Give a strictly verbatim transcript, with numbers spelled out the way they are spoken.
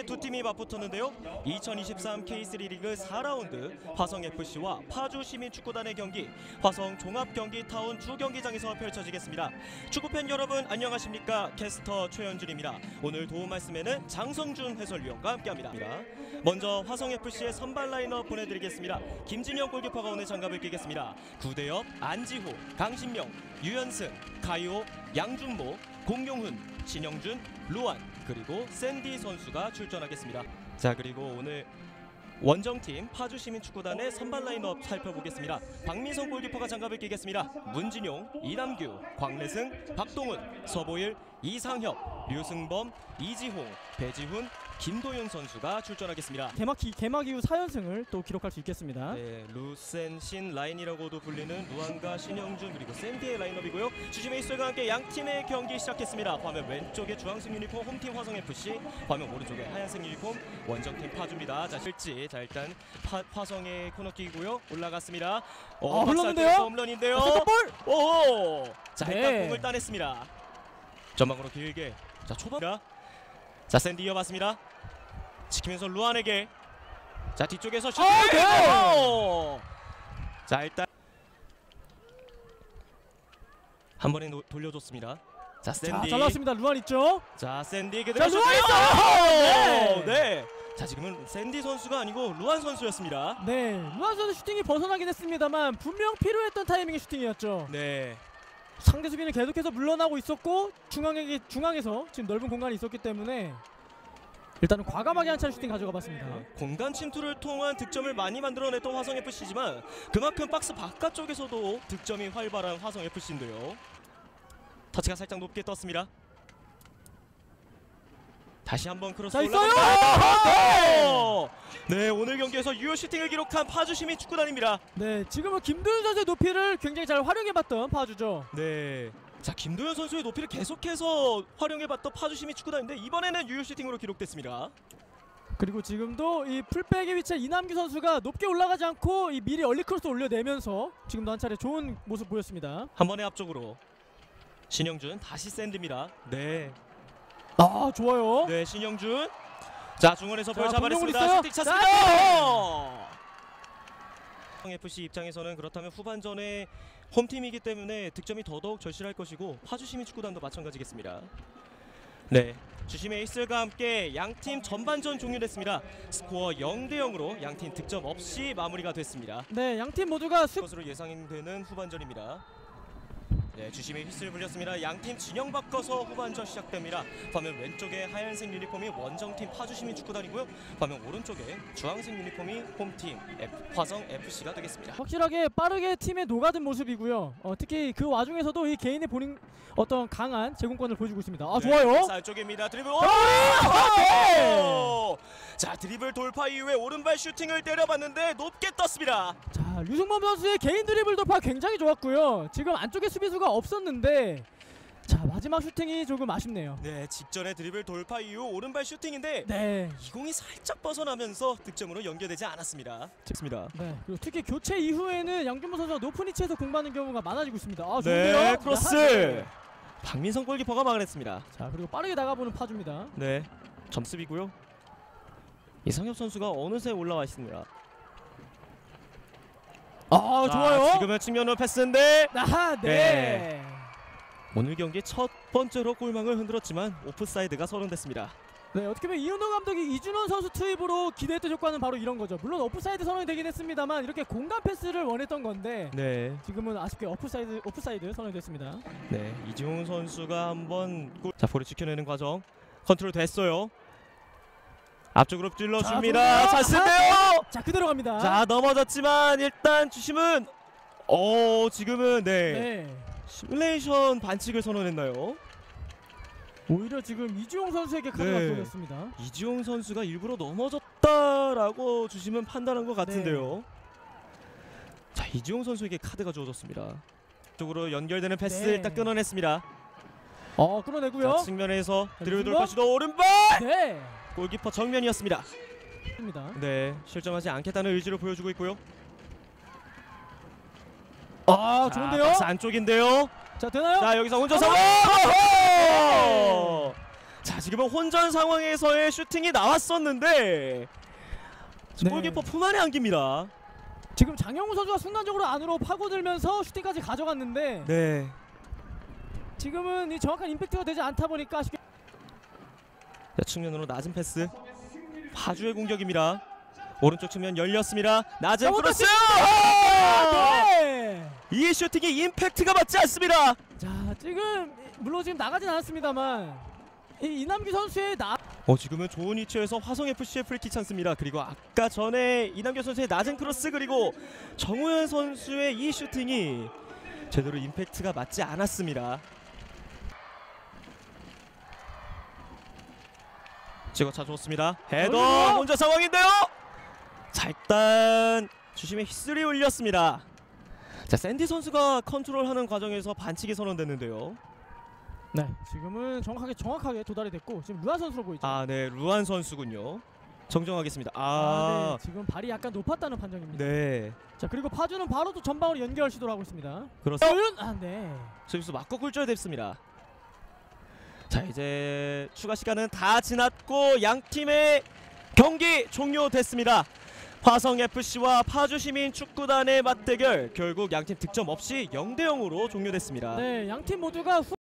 두 팀이 맞붙었는데요. 이천이십삼 케이쓰리 리그 사 라운드 화성에프씨와 파주시민축구단의 경기 화성 종합경기타운 주경기장에서 펼쳐지겠습니다. 축구팬 여러분 안녕하십니까? 캐스터 최현준입니다. 오늘 도움 말씀에는 장성준 해설위원과 함께합니다. 먼저 화성에프씨의 선발 라인업 보내드리겠습니다. 김진영 골키퍼가 오늘 장갑을 끼겠습니다. 구대엽, 안지호, 강신명, 유연승, 가요, 양준모, 공용훈, 신영준, 루안 그리고 샌디 선수가 출전하겠습니다. 자, 그리고 오늘 원정팀 파주시민축구단의 선발 라인업 살펴보겠습니다. 박민성 골키퍼가 장갑을 끼겠습니다. 문진용, 이남규, 광래승, 박동훈, 서보일, 이상혁, 류승범, 이지홍, 배지훈, 김도윤 선수가 출전하겠습니다. 개막, 개막 이후 사 연승을 또 기록할 수 있겠습니다. 네, 루센신 라인이라고도 불리는 루안과 신영준 그리고 샌디의 라인업이고요. 주심 에이스와 함께 양 팀의 경기 시작했습니다. 화면 왼쪽에 주황색 유니폼 홈팀 화성에프씨, 화면 오른쪽에 하얀색 유니폼 원정팀 파주입니다. 자, 실지 자 일단 파, 화성의 코너킥이고요. 올라갔습니다. 어, 아, 흘렀는데요? 홈런인데요. 아, 볼! 오! 자, 네. 일단 공을 따냈습니다. 전방으로 길게. 자, 초반. 자, 샌디 이어봤습니다. 지키면서 루안에게. 자, 뒤쪽에서 슛. 아, 네. 자, 일단 한 번에 노, 돌려줬습니다. 자, 샌디. 자, 잘났습니다. 루안 있죠? 자, 샌디 그대로 자, 루안 슛. 있어요! 네. 네. 자, 지금은 샌디 선수가 아니고 루안 선수였습니다. 네, 루안 선수 슈팅이 벗어나긴 했습니다만 분명 필요했던 타이밍의 슈팅이었죠. 네. 상대 수비는 계속해서 물러나고 있었고 중앙에, 중앙에서 지금 넓은 공간이 있었기 때문에 일단은 과감하게 한 차례 슈팅 가져가 봤습니다. 네. 공간 침투를 통한 득점을 많이 만들어냈던 화성에프씨지만 그만큼 박스 바깥쪽에서도 득점이 활발한 화성에프씨인데요. 터치가 살짝 높게 떴습니다. 다시 한번 크로스 자, 있어요! 올라갑니다. 네, 오늘 경기에서 유효 슈팅을 기록한 파주시민축구단입니다. 네, 지금은 김도윤 선수의 높이를 굉장히 잘 활용해봤던 파주죠. 네. 자, 김도현 선수의 높이를 계속해서 활용해봤던 파주시민축구단인데 이번에는 유효 슈팅으로 기록됐습니다. 그리고 지금도 이 풀백의 위치에 이남규 선수가 높게 올라가지 않고 이 미리 얼리 크로스 올려내면서 지금도 한 차례 좋은 모습 보였습니다. 한 번에 앞쪽으로 신영준 다시 샌드입니다. 네. 아, 좋아요. 네, 신영준. 자, 중원에서 볼 자, 잡아냈습니다. 있어요. 슈팅 찼습니다. 에프씨 입장에서는 그렇다면 후반전에 홈팀이기 때문에 득점이 더더욱 절실할 것이고 파주시민축구단도 마찬가지겠습니다. 네, 주심의 에이스가 함께 양팀 전반전 종료됐습니다. 스코어 영 대 영으로 양팀 득점 없이 마무리가 됐습니다. 네, 양팀 모두가 수... 것으로 예상되는 후반전입니다. 네, 주심의 휘슬 불렸습니다. 양팀 진영 바꿔서 후반전 시작됩니다. 화면 왼쪽에 하얀색 유니폼이 원정팀 파주시민축구단이고요. 화면 오른쪽에 주황색 유니폼이 홈팀 F, 화성에프씨가 되겠습니다. 확실하게 빠르게 팀에 녹아든 모습이고요. 어, 특히 그 와중에서도 이 개인의 본인 어떤 강한 제공권을 보여주고 있습니다. 아, 네, 좋아요. 사 쪽입니다. 드리블. 오! 네! 자, 드리블 돌파 이후에 오른발 슈팅을 때려봤는데 높게 떴습니다. 자, 류승범 선수의 개인 드리블 돌파 굉장히 좋았고요. 지금 안쪽에 수비수가 없었는데 자, 마지막 슈팅이 조금 아쉽네요. 네, 직전에 드리블 돌파 이후 오른발 슈팅인데 네. 이 공이 살짝 벗어나면서 득점으로 연결되지 않았습니다. 좋습니다. 네. 그리고 특히 교체 이후에는 양준모 선수가 높은 위치에서 공받는 경우가 많아지고 있습니다. 아, 좋은데요? 네, 크로스. 네. 박민성 골키퍼가 막아냈습니다. 자, 그리고 빠르게 나가보는 파주입니다. 네, 점수비고요. 이상엽 선수가 어느새 올라와 있습니다. 아, 자, 좋아요. 지금은 측면으로 패스인데 아하, 네. 네. 오늘 경기 첫 번째로 골망을 흔들었지만 오프사이드가 선언됐습니다. 네, 어떻게 보면 이은호 감독이 이준원 선수 투입으로 기대했던 효과는 바로 이런 거죠. 물론 오프사이드 선언이 되긴 했습니다만 이렇게 공간 패스를 원했던 건데 네, 지금은 아쉽게 오프사이드 오프사이드 선언이 됐습니다. 네, 이지홍 선수가 한번 골... 자, 볼을 지켜내는 과정 컨트롤 됐어요. 앞쪽으로 찔러줍니다. 자, 찬스인데요. 자, 그대로 갑니다. 자, 넘어졌지만 일단 주심은 어 지금은 네, 네. 시뮬레이션 반칙을 선언했나요? 오히려 지금 이주홍 선수에게 카드가 네. 쏘였습니다. 이지용 선수가 일부러 넘어졌다라고 주심은 판단한 것 같은데요. 네. 자, 이지용 선수에게 카드가 주어졌습니다. 쪽으로 연결되는 패스 네. 일단 끊어냈습니다. 어, 끌어내고요. 자, 측면에서 드리블 류승범? 돌파 시도 오른발! 네. 골키퍼 정면이었습니다. 입니다. 네, 실점하지 않겠다는 의지를 보여주고 있고요. 아, 자, 좋은데요? 박스 안쪽인데요. 자, 되나요? 자, 여기서 혼자서 네. 자, 지금은 혼전 상황에서의 슈팅이 나왔었는데 네. 골키퍼 품 안에 안깁니다. 지금 장영우 선수가 순간적으로 안으로 파고들면서 슈팅까지 가져갔는데 네. 지금은 이 정확한 임팩트가 되지 않다 보니까 아쉽게 자, 측면으로 낮은 패스. 파주의 공격입니다. 오른쪽 측면 열렸습니다. 낮은 크로스. 네. 이 슈팅이 임팩트가 맞지 않습니다. 자, 지금 물론 지금 나가진 않았습니다만 이 이남규 선수의 나 어 지금은 좋은 위치에서 화성에프씨의 프리킥 찬스입니다. 그리고 아까 전에 이남규 선수의 낮은 크로스 그리고 정우현 선수의 이 슈팅이 제대로 임팩트가 맞지 않았습니다. 찍어차 좋습니다. 헤더 어이구! 혼자 상황인데요. 자 일단 주심의 휘슬이 울렸습니다. 자 샌디 선수가 컨트롤하는 과정에서 반칙이 선언됐는데요. 네, 지금은 정확하게 정확하게 도달이 됐고 지금 루아 선수로 보이죠. 아 네 루안 선수군요. 정정하겠습니다. 아, 아 네, 지금 발이 약간 높았다는 판정입니다. 네. 자, 그리고 파주는 바로 또 전방으로 연결 시도를 하고 있습니다. 그렇습니다. 아, 네. 수비수 맞고 굴절이 됐습니다. 자 이제 추가 시간은 다 지났고 양 팀의 경기 종료됐습니다. 화성에프씨와 파주시민 축구단의 맞대결 결국 양 팀 득점 없이 영 대 영으로 종료됐습니다. 네, 양 팀 모두가 후